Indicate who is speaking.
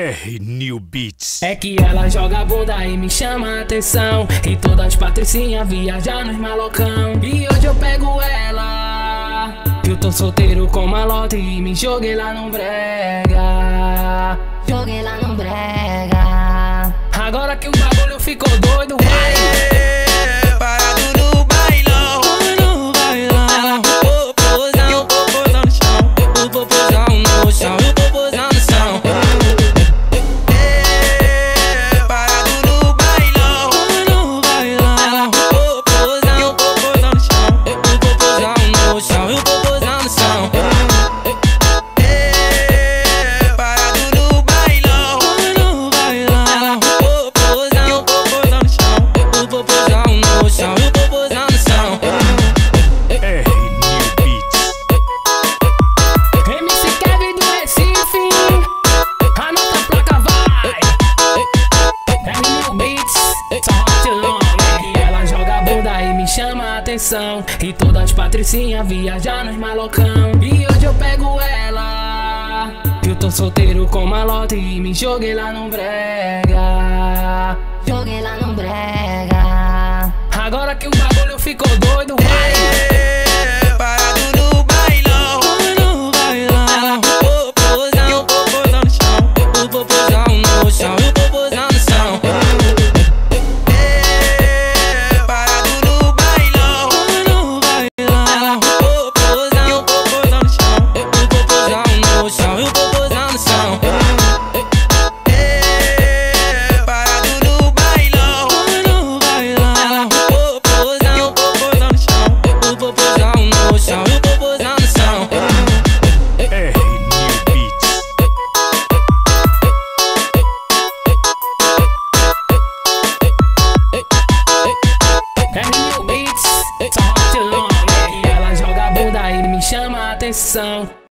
Speaker 1: New Beats.
Speaker 2: É que ela joga a bunda e me chama a atenção, e todas as patricinhas viajam nos malocão. E hoje eu pego ela, eu tô solteiro com malote e me joguei lá no brega.
Speaker 3: Joguei lá no brega.
Speaker 2: Agora que o bagulho ficou doido, vai.
Speaker 4: Parado no bailão,
Speaker 2: No bailão,
Speaker 4: o popozão no chão, o popozão no chão, o popozão no chão. Parado no bailão,
Speaker 2: no bailão,
Speaker 4: o popozão no chão, o popozão no chão, o popozão no chão. Parado no bailão,
Speaker 2: no bailão,
Speaker 4: o popozão no chão, o popozão no chão, o popozão no chão.
Speaker 1: New Beats.
Speaker 2: MC Kevin do Recife, anota a placa, vai. New Beats, só hot long. E ela joga a bunda e me chama a atenção, e todas as patricinhas viajam nos malocão. E hoje eu pego ela, eu tô solteiro com malote e me joguei lá no brega.
Speaker 3: Joguei lá no brega.
Speaker 2: Agora que o bagulho ficou doido, vai.
Speaker 4: Parado no bailão,
Speaker 2: No bailão,
Speaker 4: o popozão no chão, o popozão no chão, o popozão no chão. Parado no bailão,
Speaker 2: no bailão,
Speaker 4: o popozão no chão, o popozão no chão, o popozão no chão. Parado no bailão,
Speaker 2: no bailão,
Speaker 4: o popozão no chão, o popozão no chão, o popozão no chão.
Speaker 1: New Beats.
Speaker 2: New Beats, só hot long. E ela joga a bunda e me chama a atenção,